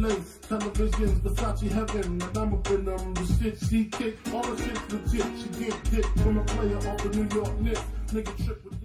lace, televisions, Versace heaven, and I'm up in them. The shit she kick, all the shit's legit. She get dick from a player off the New York Knicks. Nigga trip with